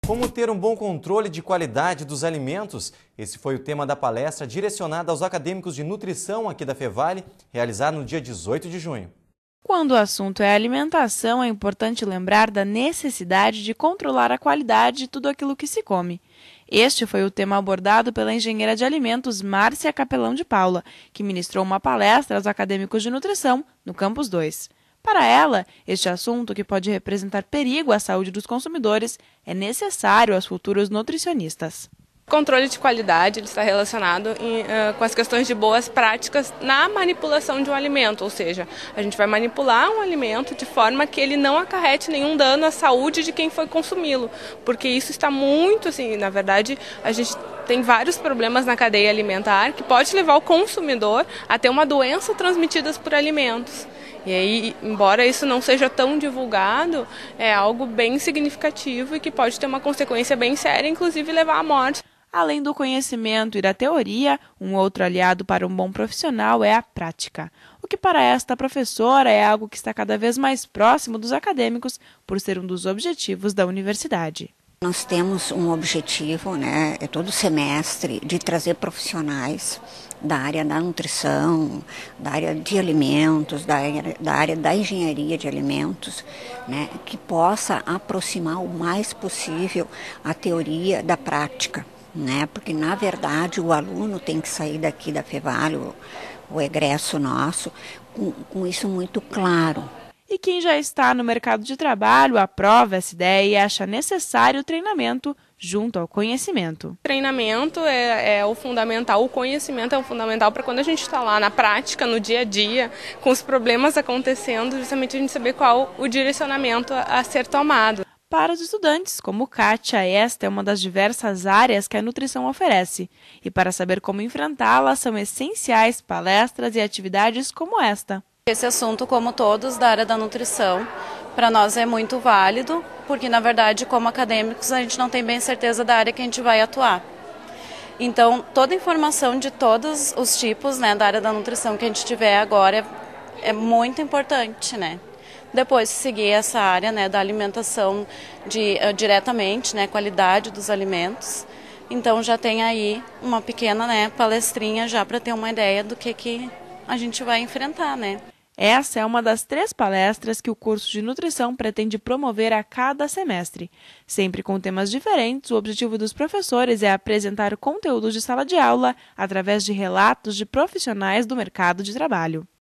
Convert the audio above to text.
Como ter um bom controle de qualidade dos alimentos? Esse foi o tema da palestra direcionada aos acadêmicos de nutrição aqui da Fevale, realizada no dia 18 de junho. Quando o assunto é alimentação, é importante lembrar da necessidade de controlar a qualidade de tudo aquilo que se come. Este foi o tema abordado pela engenheira de alimentos Márcia Capelão de Paula, que ministrou uma palestra aos acadêmicos de nutrição no Campus 2. Para ela, este assunto, que pode representar perigo à saúde dos consumidores, é necessário aos futuros nutricionistas. O controle de qualidade ele está relacionado com as questões de boas práticas na manipulação de um alimento, ou seja, a gente vai manipular um alimento de forma que ele não acarrete nenhum dano à saúde de quem foi consumi-lo, porque isso está muito, na verdade, a gente tem vários problemas na cadeia alimentar que pode levar o consumidor a ter uma doença transmitida por alimentos. E aí, embora isso não seja tão divulgado, é algo bem significativo e que pode ter uma consequência bem séria, inclusive levar à morte. Além do conhecimento e da teoria, um outro aliado para um bom profissional é a prática. O que para esta professora é algo que está cada vez mais próximo dos acadêmicos, por ser um dos objetivos da universidade. Nós temos um objetivo, todo semestre, de trazer profissionais da área da nutrição, da área de alimentos, da área da engenharia de alimentos, que possa aproximar o mais possível a teoria da prática. Porque, na verdade, o aluno tem que sair daqui da Fevale, o egresso nosso, com isso muito claro. E quem já está no mercado de trabalho aprova essa ideia e acha necessário o treinamento junto ao conhecimento. O treinamento é o fundamental, o conhecimento é o fundamental para quando a gente está lá na prática, no dia a dia, com os problemas acontecendo, justamente a gente saber qual o direcionamento a ser tomado. Para os estudantes, como Kátia, esta é uma das diversas áreas que a nutrição oferece. E para saber como enfrentá-la, são essenciais palestras e atividades como esta. Esse assunto, como todos da área da nutrição, para nós é muito válido, porque, na verdade, como acadêmicos, a gente não tem bem certeza da área que a gente vai atuar. Então, toda informação de todos os tipos da área da nutrição que a gente tiver agora é muito importante, Depois, seguir essa área da alimentação diretamente, qualidade dos alimentos. Então, já tem aí uma pequena palestrinha já para ter uma ideia do que a gente vai enfrentar, Essa é uma das 3 palestras que o curso de nutrição pretende promover a cada semestre. Sempre com temas diferentes, o objetivo dos professores é apresentar conteúdos de sala de aula através de relatos de profissionais do mercado de trabalho.